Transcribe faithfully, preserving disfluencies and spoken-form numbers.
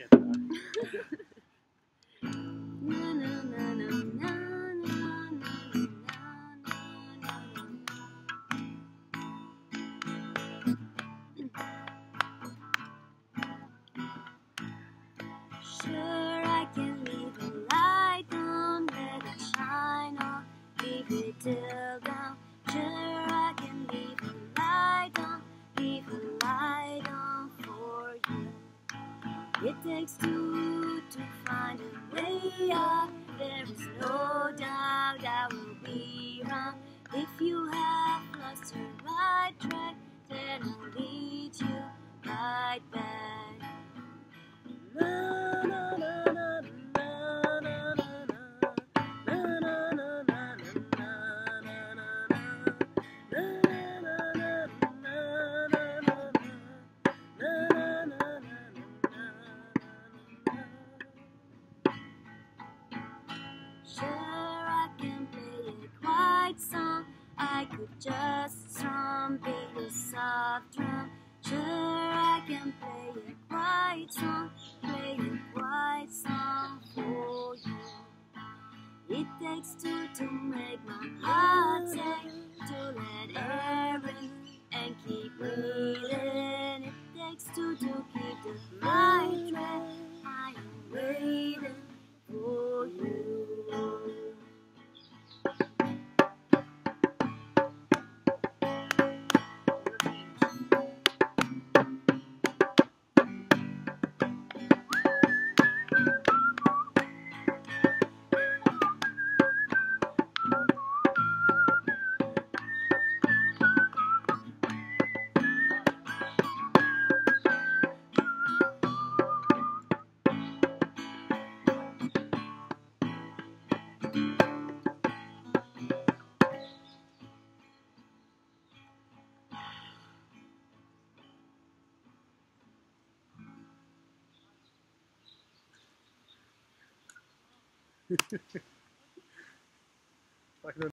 get that. Na, na, na, na, na, na, na, Sure, I can leave a light on, let it shine on, leave it till down. Sure, I can leave a light on, leave a light on for you. It takes two to find a way up. There is no doubt I will be wrong. If you have lost your right track, then I'll lead you right back. Sure, I can play a quiet song. I could just strum, beat a soft drum. Sure, I can play a quiet song, play a quiet song for you. It takes two to make my heart sing, to let air in and keep breathing. It takes two to keep the right track. I am waiting for you. Like